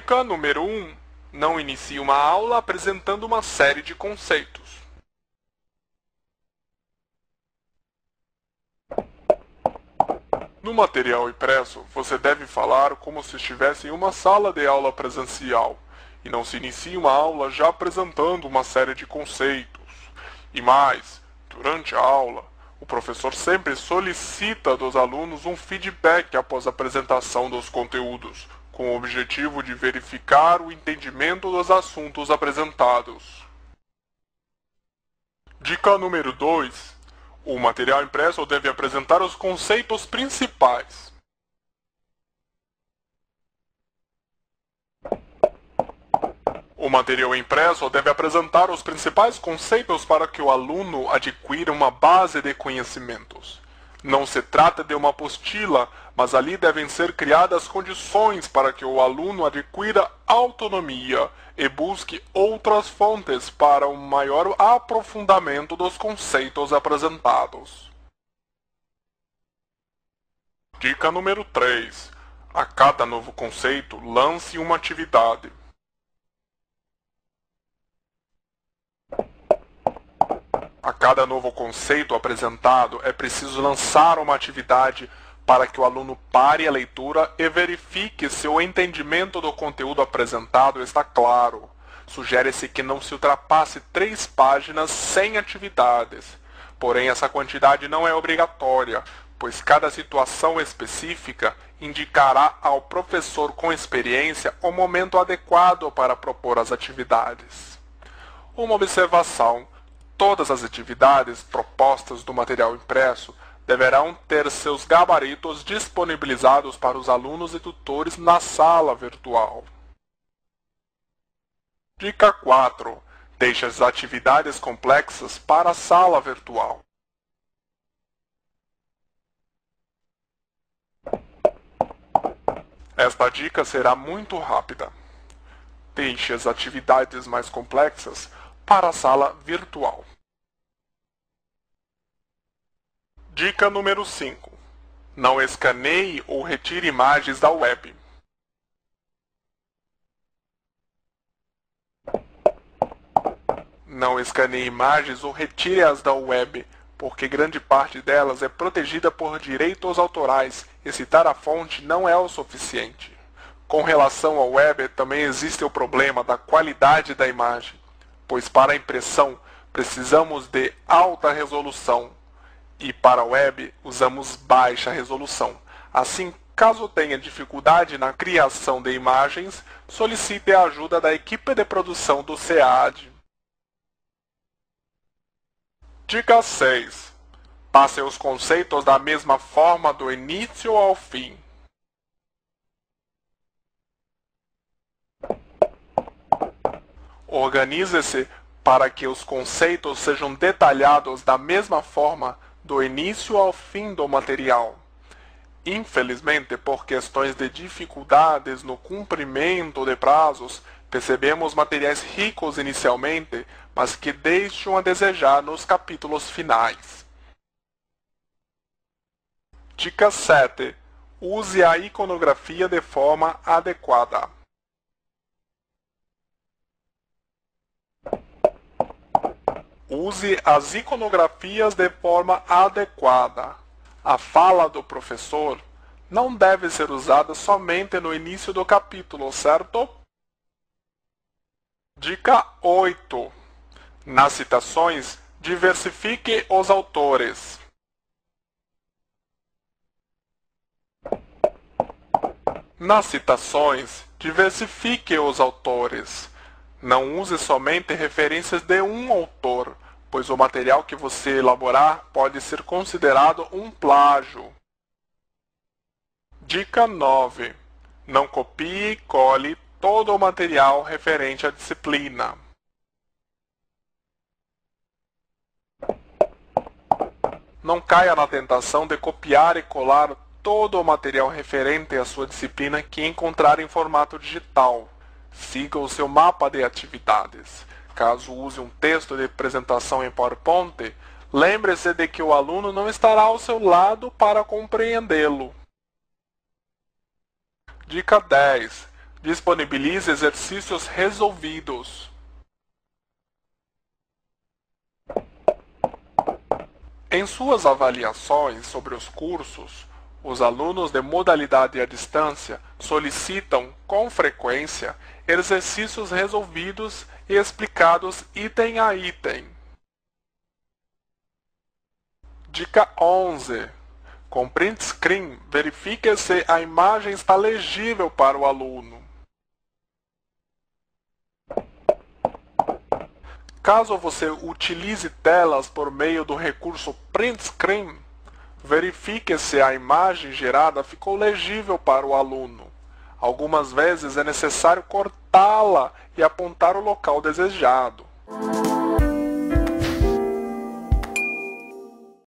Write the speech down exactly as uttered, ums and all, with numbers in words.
Dica número um. Não inicie uma aula apresentando uma série de conceitos. No material impresso, você deve falar como se estivesse em uma sala de aula presencial, e não se inicie uma aula já apresentando uma série de conceitos. E mais, durante a aula, o professor sempre solicita dos alunos um feedback após a apresentação dos conteúdos, com o objetivo de verificar o entendimento dos assuntos apresentados. Dica número dois. O material impresso deve apresentar os conceitos principais. O material impresso deve apresentar os principais conceitos para que o aluno adquira uma base de conhecimentos. Não se trata de uma apostila, mas ali devem ser criadas condições para que o aluno adquira autonomia e busque outras fontes para um maior aprofundamento dos conceitos apresentados. Dica número três. A cada novo conceito, lance uma atividade. A cada novo conceito apresentado, é preciso lançar uma atividade para que o aluno pare a leitura e verifique se o entendimento do conteúdo apresentado está claro. Sugere-se que não se ultrapasse três páginas sem atividades. Porém, essa quantidade não é obrigatória, pois cada situação específica indicará ao professor com experiência o momento adequado para propor as atividades. Uma observação. Todas as atividades propostas no material impresso deverão ter seus gabaritos disponibilizados para os alunos e tutores na sala virtual. Dica quatro. Deixe as atividades complexas para a sala virtual. Esta dica será muito rápida. Deixe as atividades mais complexas para a sala virtual. Dica número cinco. Não escaneie ou retire imagens da web. Não escaneie imagens ou retire-as da web, porque grande parte delas é protegida por direitos autorais e citar a fonte não é o suficiente. Com relação ao web, também existe o problema da qualidade da imagem, pois para a impressão precisamos de alta resolução e para a web usamos baixa resolução. Assim, caso tenha dificuldade na criação de imagens, solicite a ajuda da equipe de produção do SEAD. Dica seis. Passe os conceitos da mesma forma do início ao fim. Organize-se para que os conceitos sejam detalhados da mesma forma do início ao fim do material. Infelizmente, por questões de dificuldades no cumprimento de prazos, percebemos materiais ricos inicialmente, mas que deixam a desejar nos capítulos finais. Dica sete. Use a iconografia de forma adequada. Use as iconografias de forma adequada. A fala do professor não deve ser usada somente no início do capítulo, certo? Dica oito. Nas citações, diversifique os autores. Nas citações, diversifique os autores. Não use somente referências de um autor, pois o material que você elaborar pode ser considerado um plágio. Dica nove. Não copie e cole todo o material referente à disciplina. Não caia na tentação de copiar e colar todo o material referente à sua disciplina que encontrar em formato digital. Siga o seu mapa de atividades. Caso use um texto de apresentação em PowerPoint, lembre-se de que o aluno não estará ao seu lado para compreendê-lo. Dica dez. Disponibilize exercícios resolvidos. Em suas avaliações sobre os cursos, os alunos de modalidade à distância solicitam, com frequência, exercícios resolvidos e explicados item a item. Dica onze. Com print screen, verifique se a imagem está legível para o aluno. Caso você utilize telas por meio do recurso Print Screen, verifique se a imagem gerada ficou legível para o aluno. Algumas vezes é necessário cortá-la e apontar o local desejado.